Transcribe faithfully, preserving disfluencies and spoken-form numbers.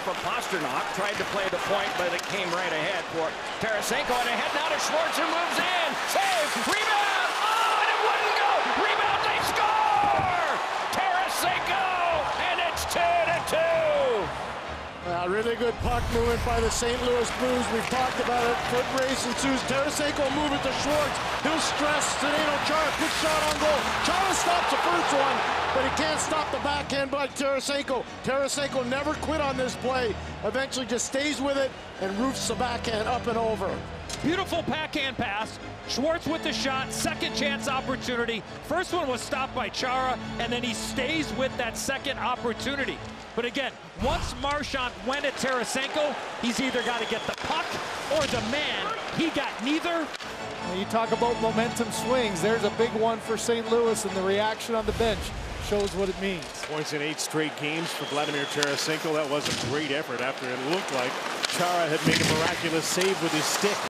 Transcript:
off of Pasternak. Tried to play the point, but it came right ahead for Tarasenko. And ahead now to Schwartz, who moves in. Save! Rebound! Oh, and it wouldn't go! Rebound, they score! Tarasenko! And it's two to two! A really good puck movement by the Saint Louis Blues. We've talked about it. Foot race ensues. Tarasenko will move it to Schwartz. He'll stress Zeno Chara. Quick shot on goal. Chara stops the first one, but he can't stop the backhand by Tarasenko. Tarasenko never quit on this play. Eventually just stays with it and roofs the backhand up and over. Beautiful backhand pass. Schwartz with the shot, second chance opportunity. First one was stopped by Chara, and then he stays with that second opportunity. But again, once Marchand went at Tarasenko, he's either got to get the puck or the man. He got neither. When you talk about momentum swings, there's a big one for Saint Louis, and the reaction on the bench shows what it means. Points in eight straight games for Vladimir Tarasenko. That was a great effort after it looked like Chara had made a miraculous save with his stick.